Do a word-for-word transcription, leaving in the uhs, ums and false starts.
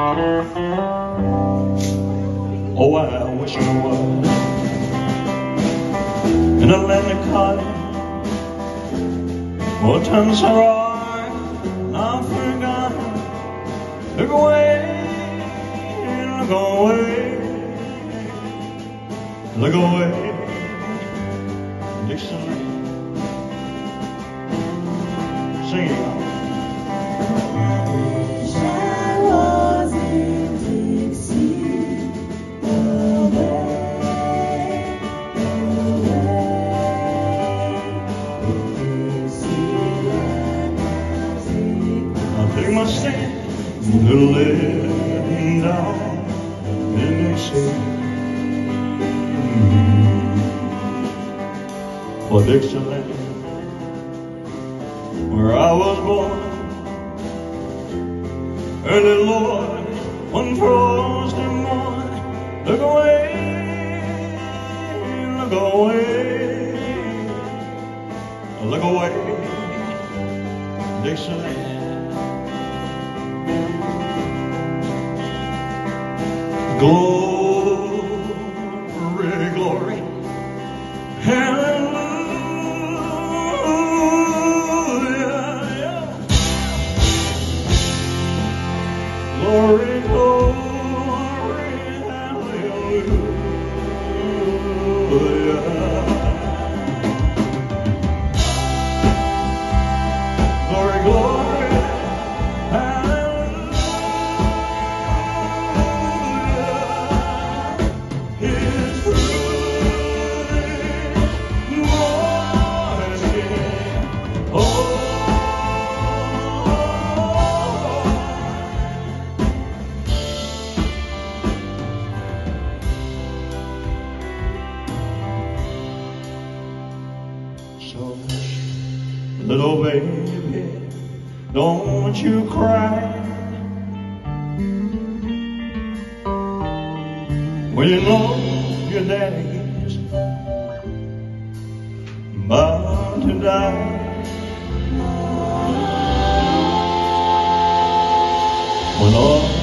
Oh, I wish I was in Atlantic Colony or Tansarai. I've forgotten. Look away, look away, look away, Dixieland. Sing it out. Take my stand, the living down in Dixie, for Dixieland, where I was born. Early Lord, one frosty morning, look away, look away, look away, Dixieland. Glory, glory, hallelujah. Glory, glory, hallelujah. Glory, glory, hallelujah. So, little baby, don't you cry when you know your daddy's about to die. When all